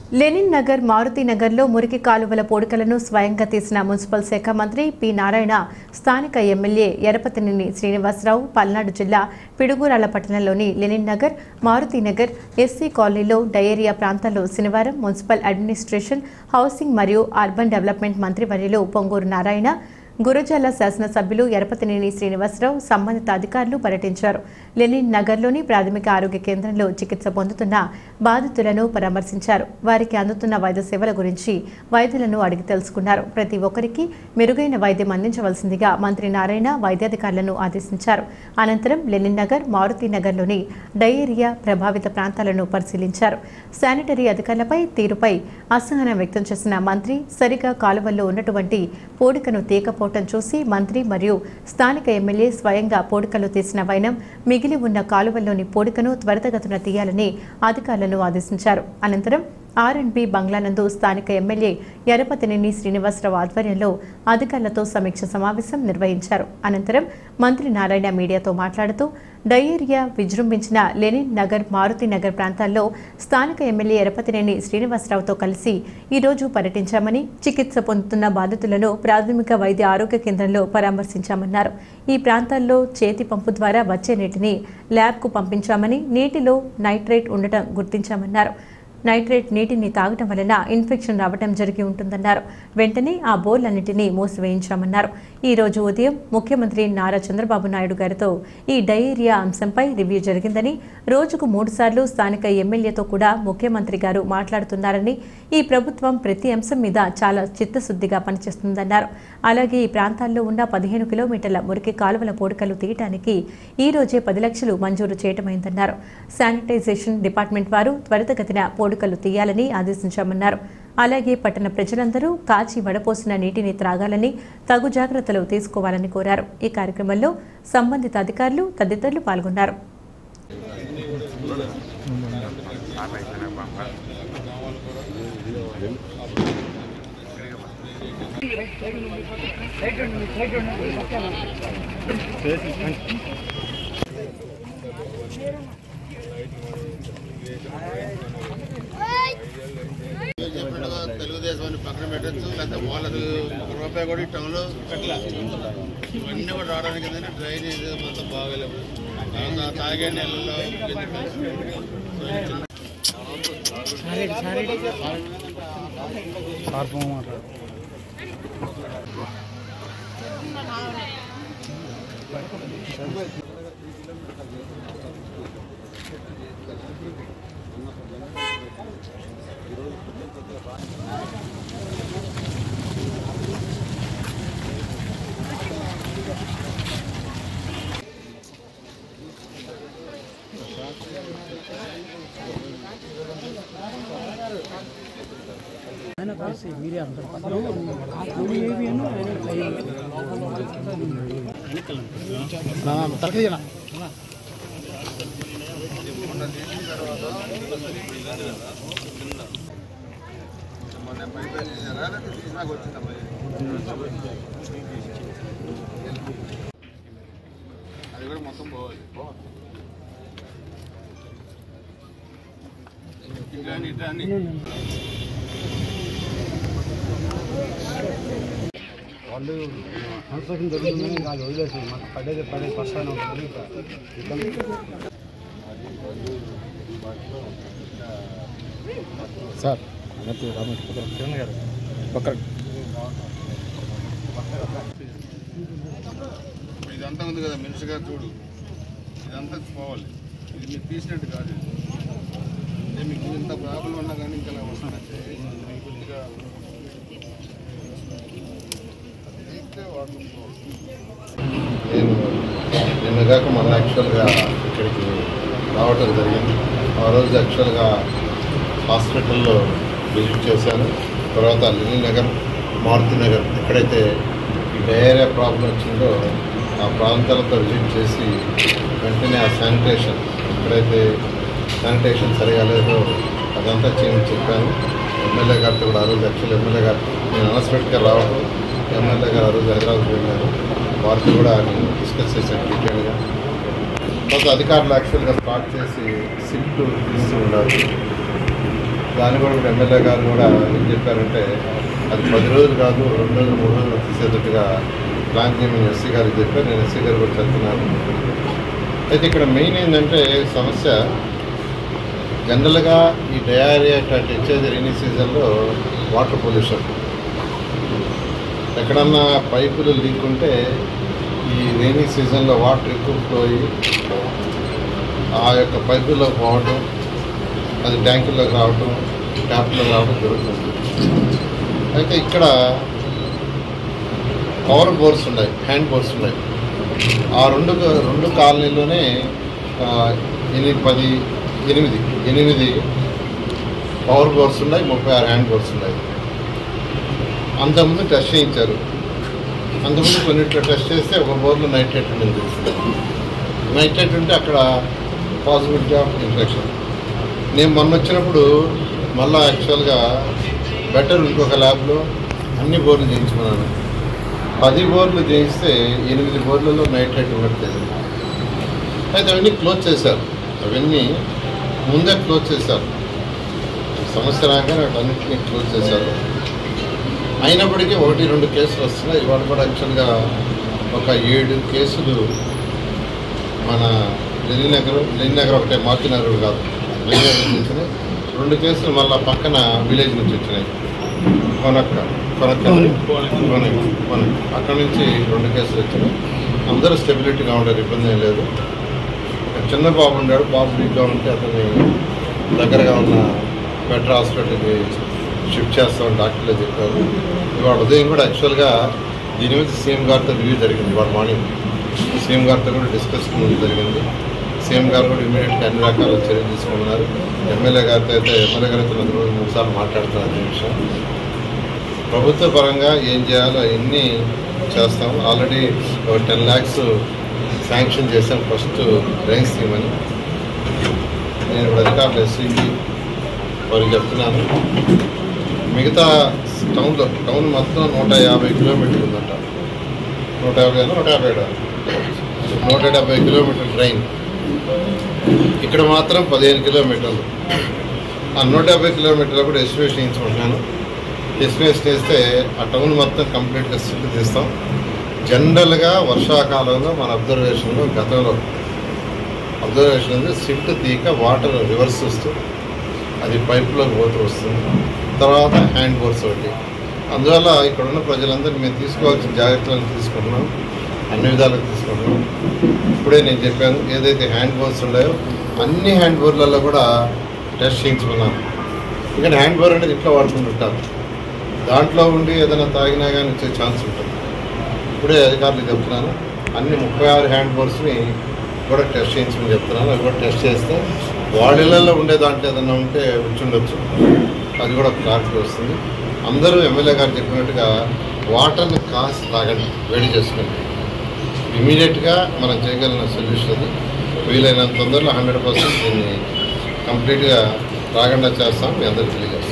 Lenin Nagar, Maruti నగర్లో మురికి కాలువల పూడికలను స్వయంగా తీసిన మున్సిపల్ శాఖ మంత్రి పి నారాయణ, స్థానిక ఎమ్మెల్యే ఎరపతినేని శ్రీనివాసరావు పల్నాడు జిల్లా పిడుగురాళ్ల పట్టణంలోని లెనిన్ నగర్, మారుతి నగర్, ఎస్సీ కాలనీలో డయేరియా ప్రాంతాల్లో శనివారం మున్సిపల్ అడ్మినిస్ట్రేషన్, హౌసింగ్ మరియు అర్బన్ డెవలప్మెంట్ మంత్రివర్యులు పొంగూరు నారాయణ, గురజాల శాసనసభ్యులు ఎరపతినేని శ్రీనివాసరావు సంబంధిత అధికారులు పర్యటించారు. లెనిన్ నగర్లోని ప్రాథమిక ఆరోగ్య కేంద్రంలో చికిత్స పొందుతున్న బాధితులను పరామర్శించారు. వారికి అందుతున్న వైద్య సేవల గురించి వైద్యులను అడిగి తెలుసుకున్నారు. ప్రతి ఒక్కరికి మెరుగైన వైద్యం అందించవలసిందిగా మంత్రి నారాయణ వైద్యాధికారులను ఆదేశించారు. అనంతరం లెనిన్ నగర్, మారుతి నగర్లోని డయేరియా ప్రభావిత ప్రాంతాలను పరిశీలించారు. శానిటరీ అధికారులపై తీరుపై అసహనం వ్యక్తం చేసిన మంత్రి సరిగా కాలువల్లో ఉన్నటువంటి పూడికను తీయకపోవడం చూసి మంత్రి మరియు స్థానిక ఎమ్మెల్యే స్వయంగా పూడికలు తీసిన వైనం మిగిలి ఉన్న కాలువల్లోని పూడికను త్వరితగతిన తీయాలని అధికారులను ఆదేశించారు. అనంతరం ఆర్&బి బంగ్లానందు స్థానిక ఎమ్మెల్యే ఎరపతినేని శ్రీనివాసరావు ఆధ్వర్యంలో అధికారులతో సమీక్ష సమావేశం నిర్వహించారు. అనంతరం మంత్రి నారాయణ మీడియాతో మాట్లాడుతూ డయేరియా విజృంభించిన లెనిన్ నగర్, మారుతి నగర్ ప్రాంతాల్లో స్థానిక ఎమ్మెల్యే ఎరపతినేని శ్రీనివాసరావుతో కలిసి ఈరోజు పర్యటించామని, చికిత్స పొందుతున్న బాధితులను ప్రాథమిక వైద్య ఆరోగ్య కేంద్రంలో పరామర్శించామన్నారు. ఈ ప్రాంతాల్లో చేతి పంపు ద్వారా వచ్చే నీటిని ల్యాబ్కు పంపించామని, నీటిలో నైట్రేట్ ఉండటం గుర్తించామన్నారు. నైట్రేట్ నీటిని తాగటం వలన ఇన్ఫెక్షన్ రావడం జరిగి ఉంటుందన్నారు. వెంటనే ఆ బోర్లన్నింటినీ మూసివేయించామన్నారు. ఈ రోజు ఉదయం ముఖ్యమంత్రి నారా చంద్రబాబు నాయుడు గారితో ఈ డయేరియా అంశంపై రివ్యూ జరిగిందని, రోజుకు 3 సార్లు స్థానిక ఎమ్మెల్యేతో కూడా ముఖ్యమంత్రి గారు మాట్లాడుతున్నారని, ఈ ప్రభుత్వం ప్రతి అంశం మీద చాలా చిత్తశుద్ధిగా పనిచేస్తుందన్నారు. అలాగే ఈ ప్రాంతాల్లో ఉన్న 15 కిలోమీటర్ల మురికి కాలువల పూడికలు తీయటానికి ఈ రోజే 10 లక్షలు మంజూరు చేయటమైందన్నారు. శానిటైజేషన్ డిపార్ట్మెంట్ వారు త్వరితగతిన పూడికలు తీయాలని ఆదేశించామన్నారు. అలాగే పట్టణ ప్రజలందరూ కాచి వడపోసిన నీటిని త్రాగాలని, తగు జాగ్రత్తలు తీసుకోవాలని కోరారు. ఈ కార్యక్రమంలో సంబంధిత అధికారులు తదితరులు పాల్గొన్నారు. తెలుగుదేశం పక్కన పెట్టచ్చు, లేకపోతే వాళ్ళది ₹1 కూడా టౌన్లో పెట్టలేదు. ఇవన్నీ కూడా రావడానికి ఏంటంటే డ్రైనేజ్ మొత్తం బాగలేవు. తాగే నీళ్ళలో అది కూడా మొత్తం పోవాలి. వాళ్ళు కన్స్ట్రక్షన్ జరుగుతుందని వాళ్ళు వదిలేసారు. మాకు పడే కష్టాన్ని ఉంటుంది. సార్ కిరణ్ గారు ఇదంతా ఉంది కదా మనిషిగా చూడు, ఇదంతా పోవాలి. ఇది మీరు తీసినట్టు కాదు. అంటే మీకు ఇంత ప్రాబ్లం ఉన్నా కానీ ఇంకా వస్తున్నట్టే నేను నిన్నగాక మొన్న యాక్చువల్గా ఇక్కడికి రావటం జరిగింది. ఆ రోజు యాక్చువల్గా హాస్పిటల్లో విజిట్ చేశాను. తర్వాత లెనిన్ నగర్, మారుతి నగర్ ఎక్కడైతే ఈ డయేరియా ప్రాబ్లం వచ్చిందో ఆ ప్రాంతాలతో విజిట్ చేసి వెంటనే ఆ శానిటేషన్ ఎక్కడైతే శానిటేషన్ సరిగా లేదో అదంతా చేయమని చెప్పాను. ఎమ్మెల్యే గారితో కూడా ఆ రోజు యాక్చువల్ ఎమ్మెల్యే గారు నేను అనౌన్స్మెంట్గా రావడం, ఎమ్మెల్యే గారు ఆ రోజు హైదరాబాద్ వెళ్ళారు. వారితో కూడా నేను డిస్కస్ చేశాను డీటెయిల్గా. తర్వాత అధికారులు యాక్చువల్గా స్టార్ట్ చేసి సిఫ్ట్ తీస్తూ ఉన్నారు. దాన్ని కూడా ఇప్పుడు ఎమ్మెల్యే గారు కూడా ఏం చెప్పారంటే అది 10 రోజులు కాదు 2 రోజులు 3 రోజులు తీసేటట్టుగా ప్లాన్ చేయమని ఎస్సీ గారికి చెప్పారు. నేను ఎస్సీ గారు కూడా చెప్తున్నాను. అయితే ఇక్కడ మెయిన్ ఏంటంటే సమస్య జనరల్గా ఈ డయారియా అట్లా ఇచ్చేది రైనీ సీజన్లో వాటర్ పొల్యూషన్. ఎక్కడన్నా పైపులు లీక్ ఉంటే ఈ రైనీ సీజన్లో వాటర్ ఎక్కువ ఫ్లో అయ్యి ఆ యొక్క పైపుల్లో పోవటం, అది ట్యాంకుల్లోకి రావటం, ట్యాప్లోకి రావడం జరుగుతుంది. అయితే ఇక్కడ పవర్ బోర్స్ ఉన్నాయి, హ్యాండ్ బోర్స్ ఉన్నాయి. ఆ రెండు కాలనీలోనే 8 పవర్ బోర్స్ ఉన్నాయి, 36 హ్యాండ్ బోర్స్ ఉన్నాయి. అంతకుముందు టెస్ట్ చేయించారు. అంతకుముందు కొన్నిట్లో టెస్ట్ చేస్తే ఒక బోర్లో నైట్రేట్ ఉందని తెలుస్తుంది. నైట్రేట్ ఉంటే అక్కడ పాసిబిలిటీ ఆఫ్ ఇన్ఫెక్షన్. నేను మొన్న వచ్చినప్పుడు మళ్ళీ యాక్చువల్గా బెటర్ ఇంకొక ల్యాబ్లో అన్ని బోర్లు చేయించుకున్నాను. 10 బోర్లు చేయిస్తే 8 బోర్లలో నైట్రేట్ ఉండట్లేదు. అయితే అవన్నీ క్లోజ్ చేశారు. అవన్నీ ముందే క్లోజ్ చేశారు. సమస్య రాగానే అన్నింటినీ క్లోజ్ చేశారు. అయినప్పటికీ 1-2 కేసులు వస్తున్నాయి. ఇవాళ కూడా యాక్చువల్గా ఒక 7 కేసులు మన లెనినగర్ ఒకటే, మాకినగర్ కాదు, లెనినగర్ నుంచి వచ్చినాయి. 2 కేసులు మళ్ళీ పక్కన విలేజ్ నుంచి వచ్చినాయి. కొనక్క అక్కడ నుంచి 2 కేసులు వచ్చినాయి. అందరూ స్టెబిలిటీగా ఉండరు, ఇబ్బంది ఏం లేదు. ఒక చిన్న బాబు ఉన్నాడు, బాబు వీక్గా ఉంటే అతన్ని దగ్గరగా ఉన్న బెటర్ హాస్పిటల్కి షిఫ్ట్ చేస్తామని డాక్టర్లే చెప్పారు. ఇవాళ ఉదయం కూడా యాక్చువల్గా దీని మీద సీఎం గారితో రివ్యూ జరిగింది. ఇవాళ మార్నింగ్ సీఎం గారితో కూడా డిస్కషన్ జరిగింది. సీఎం గారు కూడా ఇమీడియట్గా అన్ని రకాల చర్యలు తీసుకున్నారు. ఎమ్మెల్యే గారితో అయితే 3 సార్లు మాట్లాడుతున్నారు. ఈ విషయం ప్రభుత్వ పరంగా ఏం చేయాలో అవన్నీ చేస్తాం. ఆల్రెడీ ఒక 10 lakhs శాంక్షన్ చేసాం ఫస్ట్ డ్రైన్స్ తీయమని. నేను ఇప్పుడు అధికారులు ఎస్సీకి వారికి చెప్తున్నాను. మిగతా టౌన్ మొత్తం 150 కిలోమీటర్లు ఉందంట. 170 కిలోమీటర్ ట్రైన్. ఇక్కడ మాత్రం 15 కిలోమీటర్లు. ఆ 170 కిలోమీటర్లు కూడా ఎస్టిమేషన్ చేయించుకుంటున్నాను. ఎస్టిమేషన్ చేస్తే ఆ టౌన్ మొత్తం కంప్లీట్గా సిల్ట్ తీస్తాం. జనరల్గా వర్షాకాలంలో మన అబ్జర్వేషన్లో గతంలో ఉంది, సిల్ట్ తీక వాటర్ రివర్స్ వస్తూ అది పైపులోకి పోతూ వస్తుంది. తర్వాత హ్యాండ్ బోర్స్ ఒకటి. అందువల్ల ఇక్కడ ఉన్న ప్రజలందరినీ మేము తీసుకోవాల్సిన జాగ్రత్తలను తీసుకుంటున్నాం, అన్ని విధాలుగా తీసుకుంటున్నాం. ఇప్పుడే నేను చెప్పాను, ఏదైతే హ్యాండ్ బోర్స్ ఉన్నాయో అన్ని హ్యాండ్ బోర్లలో కూడా టెస్ట్ చేయించుకున్నాను. ఎందుకంటే హ్యాండ్ బోర్ అనేది ఇంట్లో వాడుకుంటుంటారు, దాంట్లో ఉండి ఏదైనా తాగినా కానీ వచ్చే ఛాన్స్ ఉంటుంది. ఇప్పుడే అధికారులు చెప్తున్నాను, అన్ని 36 హ్యాండ్ బోర్స్ని కూడా టెస్ట్ చేయించమని చెప్తున్నాను. అవి కూడా టెస్ట్ చేస్తే వాళ్ళ ఉండే దాంట్లో ఏదైనా ఉంటే ఉండొచ్చు, అది కూడా క్లారిటీ వస్తుంది. అందరూ ఎమ్మెల్యే గారు చెప్పినట్టుగా వాటర్ని కాసి తాగండి, వేడి చేసుకోండి. ఇమీడియట్గా మనం చేయగలిగిన సొల్యూషన్ అది. వీలైనంత తొందరలో 100% దీన్ని కంప్లీట్గా రాకుండా చేస్తాం. మీ అందరికీ తెలియజేస్తాం.